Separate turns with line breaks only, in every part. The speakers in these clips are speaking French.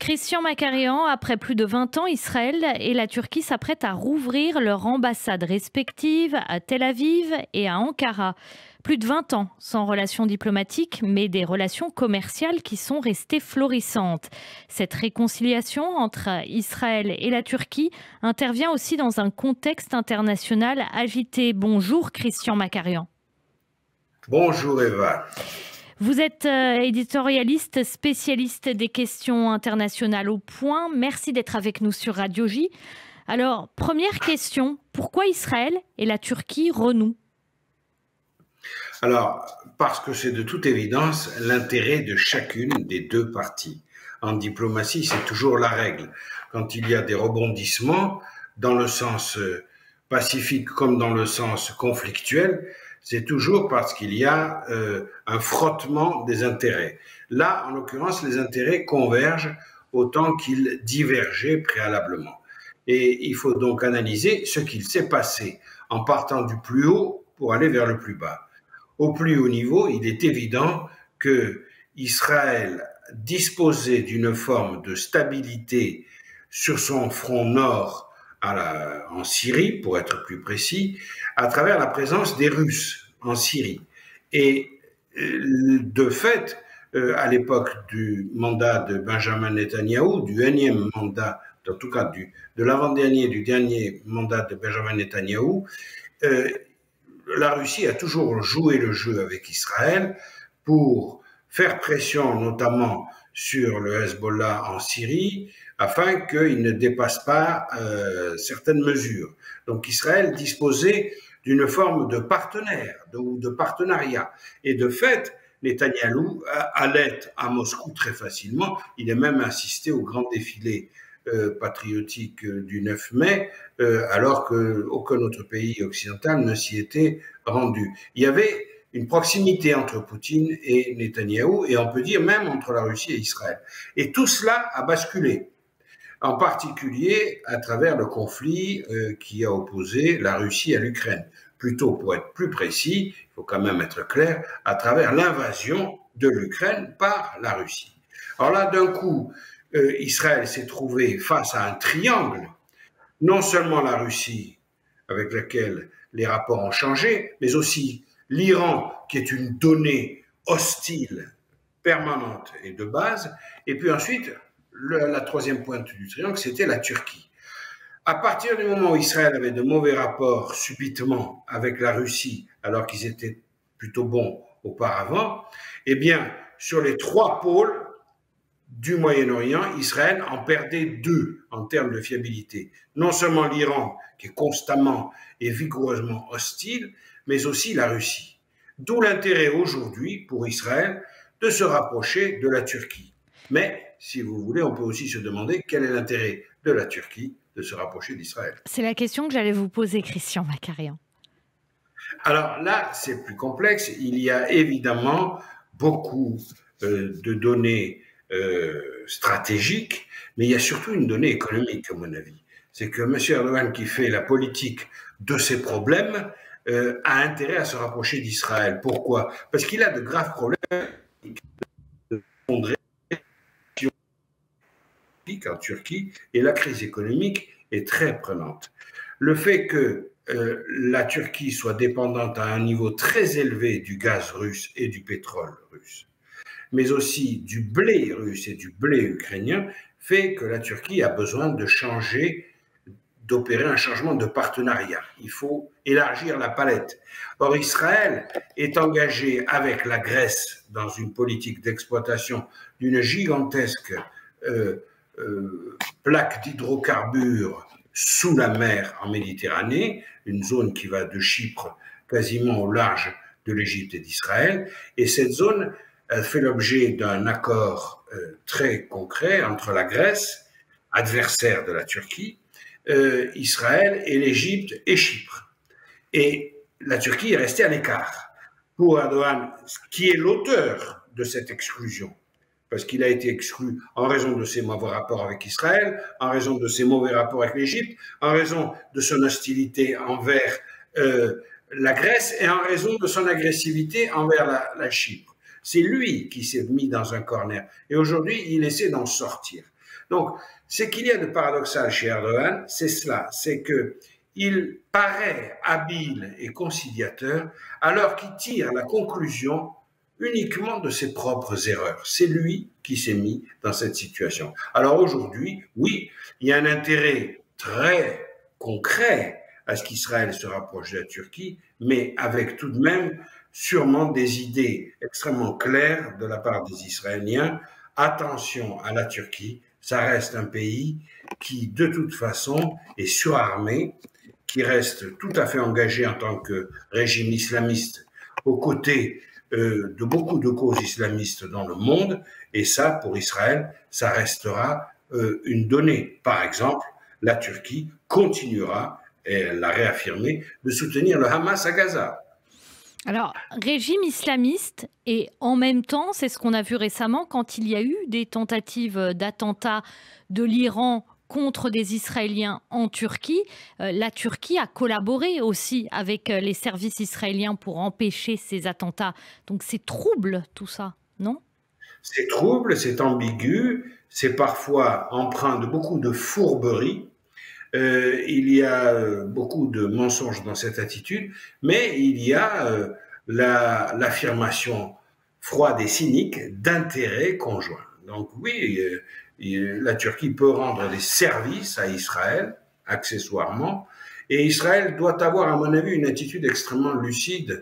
Christian Macarian, après plus de 20 ans, Israël et la Turquie s'apprêtent à rouvrir leurs ambassades respectives à Tel Aviv et à Ankara. Plus de 20 ans sans relations diplomatiques, mais des relations commerciales qui sont restées florissantes. Cette réconciliation entre Israël et la Turquie intervient aussi dans un contexte international agité. Bonjour Christian Macarian.
Bonjour Eva.
Vous êtes éditorialiste, spécialiste des questions internationales au point. Merci d'être avec nous sur Radio J. Alors, première question, pourquoi Israël et la Turquie renouent?
Alors, parce que c'est de toute évidence l'intérêt de chacune des deux parties. En diplomatie, c'est toujours la règle. Quand il y a des rebondissements, dans le sens pacifique comme dans le sens conflictuel, c'est toujours parce qu'il y a un frottement des intérêts. Là, en l'occurrence, les intérêts convergent autant qu'ils divergeaient préalablement. Et il faut donc analyser ce qu'il s'est passé en partant du plus haut pour aller vers le plus bas. Au plus haut niveau, il est évident que Israël disposait d'une forme de stabilité sur son front nord en Syrie, pour être plus précis, à travers la présence des Russes en Syrie. Et de fait, à l'époque du mandat de Benjamin Netanyahou, du énième mandat, en tout cas de l'avant-dernier, du dernier mandat de Benjamin Netanyahou, la Russie a toujours joué le jeu avec Israël pour faire pression notamment sur le Hezbollah en Syrie afin qu'il ne dépasse pas certaines mesures. Donc Israël disposait d'une forme de partenaire, de partenariat. Et de fait, Netanyahou allait à Moscou très facilement. Il a même assisté au grand défilé patriotique du 9 mai, alors qu'aucun autre pays occidental ne s'y était rendu. Il y avait une proximité entre Poutine et Netanyahou, et on peut dire même entre la Russie et Israël. Et tout cela a basculé, en particulier à travers le conflit qui a opposé la Russie à l'Ukraine. Plutôt, pour être plus précis, il faut quand même être clair, à travers l'invasion de l'Ukraine par la Russie. Alors là, d'un coup, Israël s'est trouvé face à un triangle, non seulement la Russie, avec laquelle les rapports ont changé, mais aussi l'Iran, qui est une donnée hostile, permanente et de base, et puis ensuite, la troisième pointe du triangle, c'était la Turquie. À partir du moment où Israël avait de mauvais rapports subitement avec la Russie, alors qu'ils étaient plutôt bons auparavant, eh bien, sur les trois pôles du Moyen-Orient, Israël en perdait deux en termes de fiabilité. Non seulement l'Iran, qui est constamment et vigoureusement hostile, mais aussi la Russie. D'où l'intérêt aujourd'hui pour Israël de se rapprocher de la Turquie. Mais, si vous voulez, on peut aussi se demander quel est l'intérêt de la Turquie de se rapprocher d'Israël.
C'est la question que j'allais vous poser, Christian Macarian.
Alors là, c'est plus complexe. Il y a évidemment beaucoup de données stratégiques, mais il y a surtout une donnée économique, à mon avis. C'est que M. Erdogan, qui fait la politique de ses problèmes, a intérêt à se rapprocher d'Israël. Pourquoi? Parce qu'il a de graves problèmes en Turquie, et la crise économique est très prenante. Le fait que la Turquie soit dépendante à un niveau très élevé du gaz russe et du pétrole russe, mais aussi du blé russe et du blé ukrainien, fait que la Turquie a besoin de d'opérer un changement de partenariat. Il faut élargir la palette. Or, Israël est engagé avec la Grèce dans une politique d'exploitation d'une gigantesque plaque d'hydrocarbures sous la mer en Méditerranée, une zone qui va de Chypre quasiment au large de l'Égypte et d'Israël. Et cette zone fait l'objet d'un accord très concret entre la Grèce, adversaire de la Turquie, Israël et l'Égypte et Chypre. Et la Turquie est restée à l'écart. Pour Erdogan, qui est l'auteur de cette exclusion, parce qu'il a été exclu en raison de ses mauvais rapports avec Israël, en raison de ses mauvais rapports avec l'Égypte, en raison de son hostilité envers la Grèce et en raison de son agressivité envers la Chypre. C'est lui qui s'est mis dans un corner. Et aujourd'hui, il essaie d'en sortir. Donc, ce qu'il y a de paradoxal chez Erdogan, c'est cela, c'est qu'il paraît habile et conciliateur alors qu'il tire la conclusion uniquement de ses propres erreurs. C'est lui qui s'est mis dans cette situation. Alors aujourd'hui, oui, il y a un intérêt très concret à ce qu'Israël se rapproche de la Turquie, mais avec tout de même sûrement des idées extrêmement claires de la part des Israéliens. Attention à la Turquie, ça reste un pays qui, de toute façon, est surarmé, qui reste tout à fait engagé en tant que régime islamiste aux côtés de beaucoup de causes islamistes dans le monde, et ça, pour Israël, ça restera une donnée. Par exemple, la Turquie continuera, et elle l'a réaffirmé, de soutenir le Hamas à Gaza.
Alors, régime islamiste et en même temps, c'est ce qu'on a vu récemment quand il y a eu des tentatives d'attentats de l'Iran contre des Israéliens en Turquie. La Turquie a collaboré aussi avec les services israéliens pour empêcher ces attentats. Donc c'est trouble tout ça, non?
C'est trouble, c'est ambigu, c'est parfois empreint de beaucoup de fourberie. Il y a beaucoup de mensonges dans cette attitude, mais il y a l'affirmation froide et cynique d'intérêts conjoints. Donc oui, la Turquie peut rendre des services à Israël, accessoirement, et Israël doit avoir, à mon avis, une attitude extrêmement lucide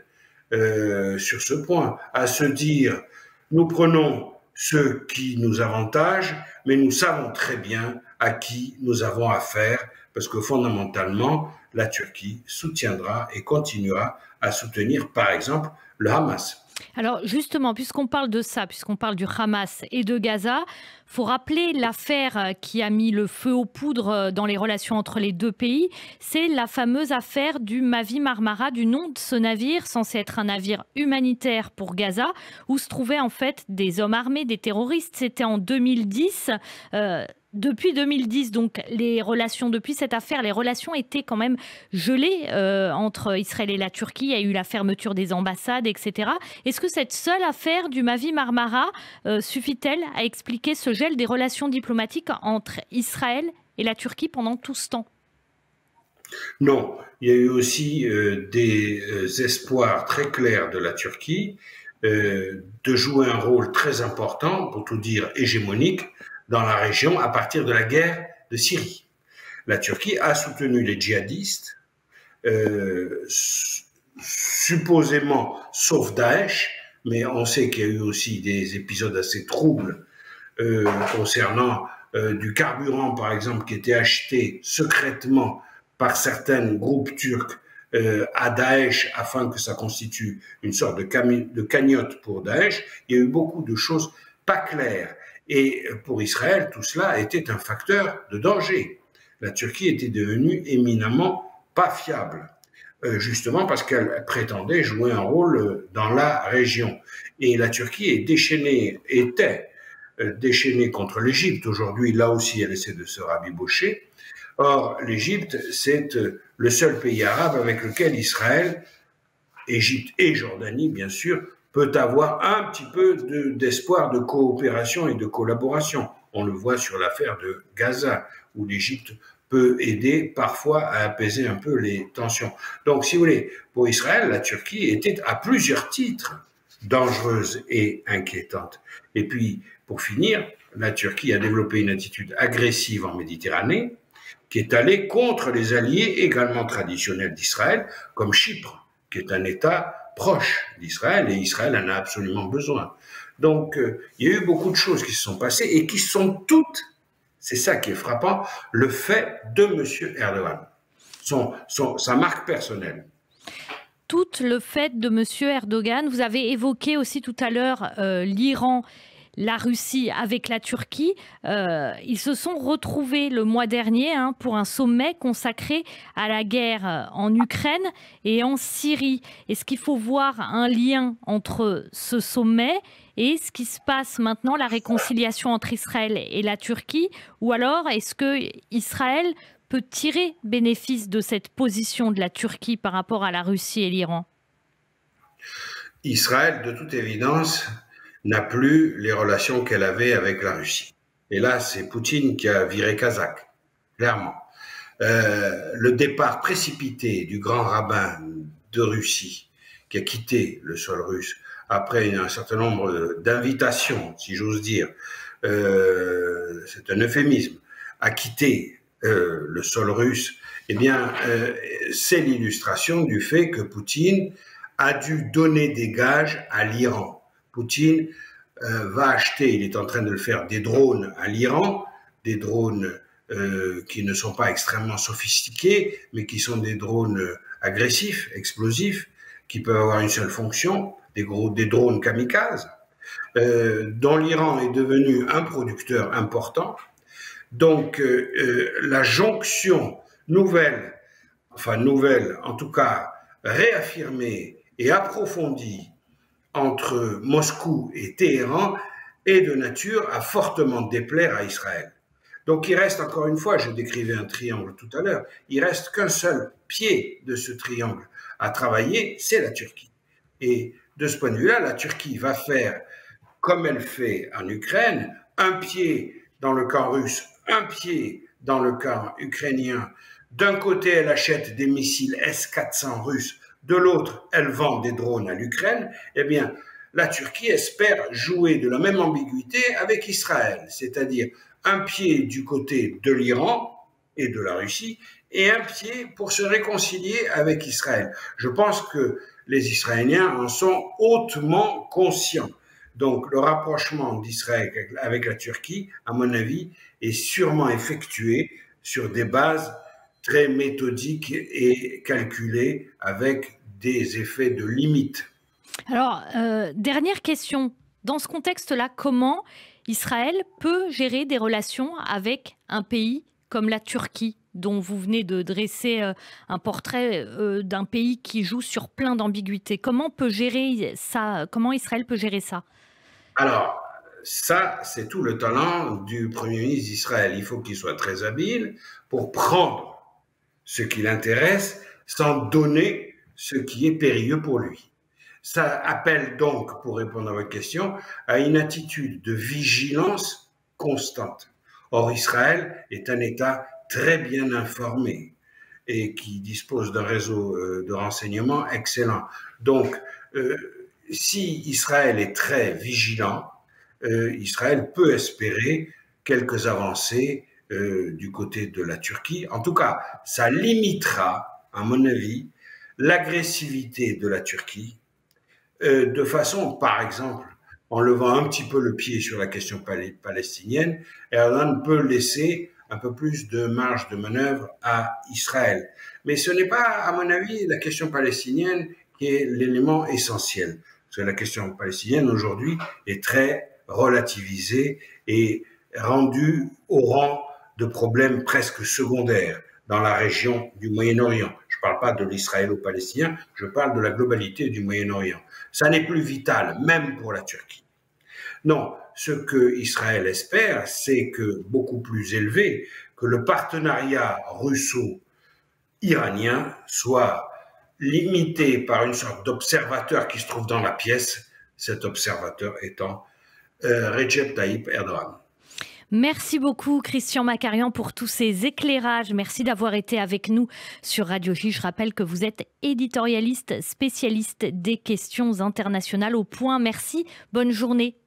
sur ce point, à se dire, nous prenons ce qui nous avantage, mais nous savons très bien à qui nous avons affaire, parce que fondamentalement, la Turquie soutiendra et continuera à soutenir, par exemple, le Hamas.
Alors justement, puisqu'on parle de ça, puisqu'on parle du Hamas et de Gaza, faut rappeler l'affaire qui a mis le feu aux poudres dans les relations entre les deux pays. C'est la fameuse affaire du Mavi Marmara, du nom de ce navire, censé être un navire humanitaire pour Gaza, où se trouvaient en fait des hommes armés, des terroristes. C'était en 2010. Depuis 2010, donc depuis cette affaire, les relations étaient quand même gelées entre Israël et la Turquie. Il y a eu la fermeture des ambassades, etc. Est-ce que cette seule affaire du Mavi Marmara suffit-elle à expliquer ce gel des relations diplomatiques entre Israël et la Turquie pendant tout ce temps?
Non, il y a eu aussi des espoirs très clairs de la Turquie de jouer un rôle très important, pour tout dire hégémonique, dans la région à partir de la guerre de Syrie. La Turquie a soutenu les djihadistes, supposément sauf Daesh, mais on sait qu'il y a eu aussi des épisodes assez troubles concernant du carburant, par exemple, qui était acheté secrètement par certains groupes turcs à Daesh afin que ça constitue une sorte de cagnotte pour Daesh. Il y a eu beaucoup de choses pas claires. Et pour Israël, tout cela était un facteur de danger. La Turquie était devenue éminemment pas fiable, justement parce qu'elle prétendait jouer un rôle dans la région. Et la Turquie était déchaînée contre l'Égypte. Aujourd'hui, là aussi, elle essaie de se rabibocher. Or, l'Égypte, c'est le seul pays arabe avec lequel Israël, Égypte et Jordanie, bien sûr, peut avoir un petit peu d'espoir de coopération et de collaboration. On le voit sur l'affaire de Gaza, où l'Égypte peut aider parfois à apaiser un peu les tensions. Donc, si vous voulez, pour Israël, la Turquie était à plusieurs titres dangereuse et inquiétante. Et puis, pour finir, la Turquie a développé une attitude agressive en Méditerranée, qui est allée contre les alliés également traditionnels d'Israël, comme Chypre, qui est un État proche d'Israël, et Israël en a absolument besoin. Donc, il y a eu beaucoup de choses qui se sont passées et qui sont toutes, c'est ça qui est frappant, le fait de M. Erdogan, sa marque personnelle.
Tout le fait de M. Erdogan. Vous avez évoqué aussi tout à l'heure l'Iran, la Russie avec la Turquie. Ils se sont retrouvés le mois dernier pour un sommet consacré à la guerre en Ukraine et en Syrie. Est-ce qu'il faut voir un lien entre ce sommet et ce qui se passe maintenant, la réconciliation entre Israël et la Turquie? Ou alors est-ce que Israël peut tirer bénéfice de cette position de la Turquie par rapport à la Russie et l'Iran?
Israël, de toute évidence, n'a plus les relations qu'elle avait avec la Russie. Et là, c'est Poutine qui a viré Kazakh, clairement. Le départ précipité du grand rabbin de Russie, qui a quitté le sol russe après un certain nombre d'invitations, si j'ose dire, c'est un euphémisme, a quitté le sol russe, eh bien, c'est l'illustration du fait que Poutine a dû donner des gages à l'Iran. Poutine va acheter, il est en train de le faire, des drones à l'Iran, des drones qui ne sont pas extrêmement sophistiqués, mais qui sont des drones agressifs, explosifs, qui peuvent avoir une seule fonction, des drones kamikazes, dont l'Iran est devenu un producteur important. Donc, la jonction nouvelle, en tout cas réaffirmée et approfondie entre Moscou et Téhéran est de nature à fortement déplaire à Israël. Donc il reste, encore une fois, je décrivais un triangle tout à l'heure, il reste qu'un seul pied de ce triangle à travailler, c'est la Turquie. Et de ce point de vue-là, la Turquie va faire, comme elle fait en Ukraine, un pied dans le camp russe, un pied dans le camp ukrainien. D'un côté, elle achète des missiles S-400 russes, de l'autre, elle vend des drones à l'Ukraine. Eh bien, la Turquie espère jouer de la même ambiguïté avec Israël, c'est-à-dire un pied du côté de l'Iran et de la Russie et un pied pour se réconcilier avec Israël. Je pense que les Israéliens en sont hautement conscients. Donc le rapprochement d'Israël avec la Turquie, à mon avis, est sûrement effectué sur des bases très méthodiques et calculées avec des effets de limite.
Alors, dernière question. Dans ce contexte-là, comment Israël peut gérer des relations avec un pays comme la Turquie, dont vous venez de dresser un portrait d'un pays qui joue sur plein d'ambiguïtés? Comment peut gérer ça? Comment Israël peut gérer ça?
Alors, ça, c'est tout le talent du Premier ministre d'Israël. Il faut qu'il soit très habile pour prendre ce qui l'intéresse sans donner ce qui est périlleux pour lui. Ça appelle donc, pour répondre à votre question, à une attitude de vigilance constante. Or, Israël est un État très bien informé et qui dispose d'un réseau de renseignement excellent. Donc, si Israël est très vigilant, Israël peut espérer quelques avancées du côté de la Turquie. En tout cas, ça limitera, à mon avis, l'agressivité de la Turquie de façon, par exemple, en levant un petit peu le pied sur la question palestinienne, Erdogan peut laisser un peu plus de marge de manœuvre à Israël. Mais ce n'est pas, à mon avis, la question palestinienne qui est l'élément essentiel. Parce que la question palestinienne, aujourd'hui, est très relativisée et rendue au rang de problèmes presque secondaires dans la région du Moyen-Orient. Je ne parle pas de l'israélo-palestinien, je parle de la globalité du Moyen-Orient. Ça n'est plus vital, même pour la Turquie. Non, ce que Israël espère, c'est que beaucoup plus élevé, que le partenariat russo-iranien soit limité par une sorte d'observateur qui se trouve dans la pièce, cet observateur étant Recep Tayyip Erdogan.
Merci beaucoup Christian Macarian pour tous ces éclairages. Merci d'avoir été avec nous sur Radio J. Je rappelle que vous êtes éditorialiste, spécialiste des questions internationales au point. Merci, bonne journée.